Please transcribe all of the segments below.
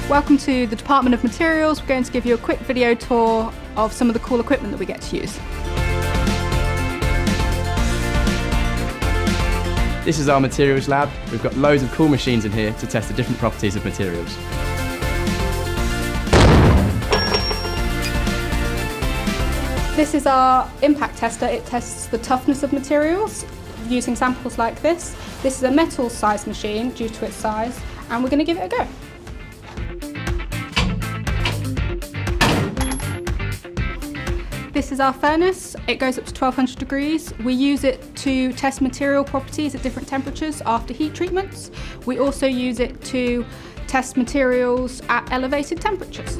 Welcome to the Department of Materials. We're going to give you a quick video tour of some of the cool equipment that we get to use. This is our materials lab. We've got loads of cool machines in here to test the different properties of materials. This is our impact tester. It tests the toughness of materials using samples like this. This is a metal size machine due to its size, and we're going to give it a go. This is our furnace. It goes up to 1200 degrees. We use it to test material properties at different temperatures after heat treatments. We also use it to test materials at elevated temperatures.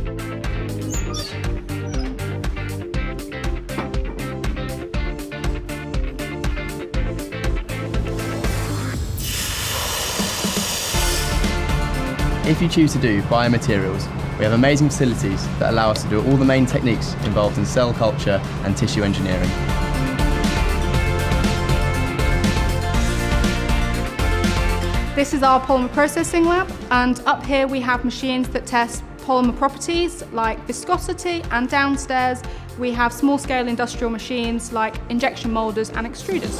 If you choose to do biomaterials, we have amazing facilities that allow us to do all the main techniques involved in cell culture and tissue engineering. This is our Polymer Processing lab, and up here we have machines that test polymer properties like viscosity, and downstairs we have small-scale industrial machines like injection moulders and extruders.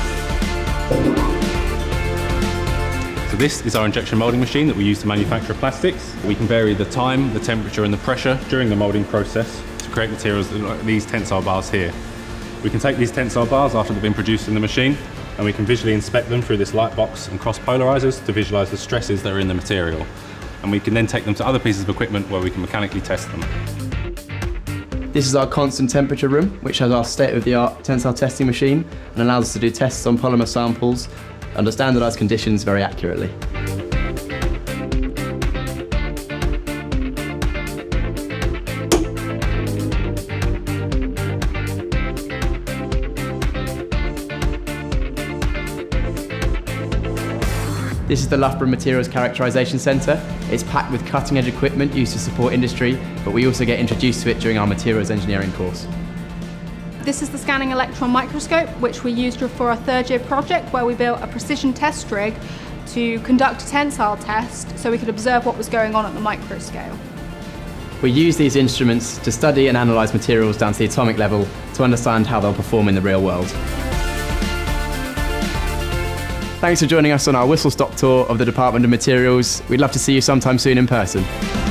So this is our injection moulding machine that we use to manufacture plastics. We can vary the time, the temperature and the pressure during the moulding process to create materials like these tensile bars here. We can take these tensile bars after they've been produced in the machine, and we can visually inspect them through this light box and cross polarizers to visualize the stresses that are in the material. And we can then take them to other pieces of equipment where we can mechanically test them. This is our constant temperature room, which has our state-of-the-art tensile testing machine and allows us to do tests on polymer samples under standardized conditions very accurately. This is the Loughborough Materials Characterization Centre. It's packed with cutting-edge equipment used to support industry, but we also get introduced to it during our materials engineering course. This is the scanning Electron microscope, which we used for our third-year project where we built a precision test rig to conduct a tensile test so we could observe what was going on at the micro scale. We use these instruments to study and analyse materials down to the atomic level to understand how they'll perform in the real world. Thanks for joining us on our whistle-stop tour of the Department of Materials. We'd love to see you sometime soon in person.